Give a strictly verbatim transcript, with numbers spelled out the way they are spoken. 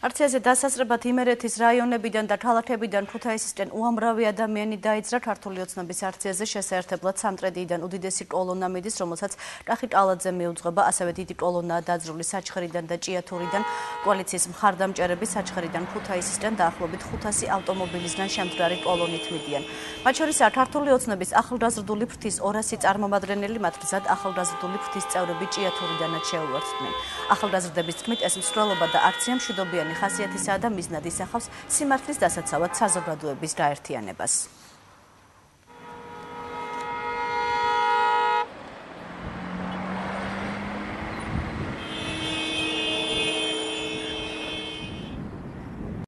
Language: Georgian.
არცეზე დასასრებად იმერეთის რაიონებიდან და ქალაქებიდან ქუთაისისკენ უამრავი ადამიანი დაიძრა ქართული ოცნების არცეზე შესაერთებლად სამტრედიიდან უდიდესი კოლონა მიდის, რომელსაც კახი კალაძე მიუძღვება, ასევე დიდი კოლონაა დაძრული საჩხერიდან და ჭიათურიდან. კოალიციის მხარდამჭერები საჩხერიდან ქუთაისისკენ დაახლოებით ხუთასი ავტომობილისგან შემდგარი კოლონით მიდიან. მათ შორისაა ქართული ოცნების ახალგაზრდული ფრთის ორასი წარმომადგენელი, მათ გზად ახალგაზრდული ფრთის წევრები ჭიათურიდანაც შეუერთდნენ. ახალგაზრდების თქმით, ეს მსვლელობა და აქცია მშვიდობიანი ხასიათისაა და მიზნად ისახავს სიმართლის დასაცავად საზოგადოების გაერთიანებას.